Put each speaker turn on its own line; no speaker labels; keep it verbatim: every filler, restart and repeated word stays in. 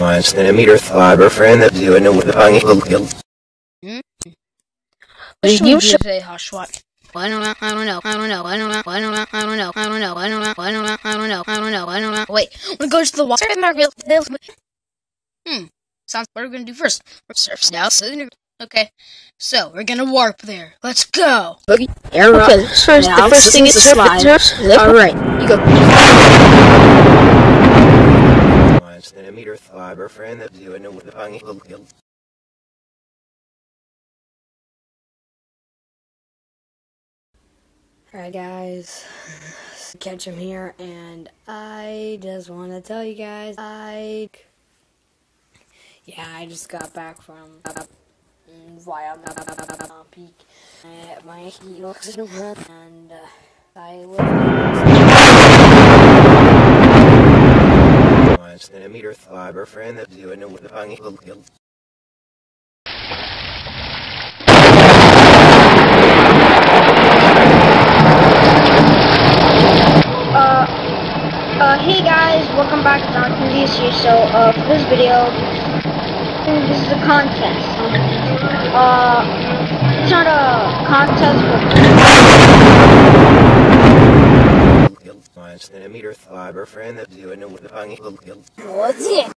one centimeter fiber friend that doing it with the bang kill.
You should say hush what? I don't know, I don't know, I don't know, I don't know, I don't know, I don't know, I don't know, I don't know, I don't know, I don't know, I don't know, I don't know. Wait, when it goes to the water, hmm, sounds what we're gonna do first. Surf now, okay. So we're gonna warp there. Let's go.
Okay, first the first thing is slide. All right, you go.
One centimeter fiber friend that doing it with the bang kill.
Alright guys, catch him here, and I just want to tell you guys, I, yeah, I just got back from via peak, uh, my heat looks and uh, I will
One centimeter fiber friend that doing it with the bang kill.
Uh, hey guys, welcome back to Jonathan D C. So, uh, for this video, this is a contest. Uh, it's not a contest,
but one centimeter fiber friend that doing it with the bang kill.
What's it?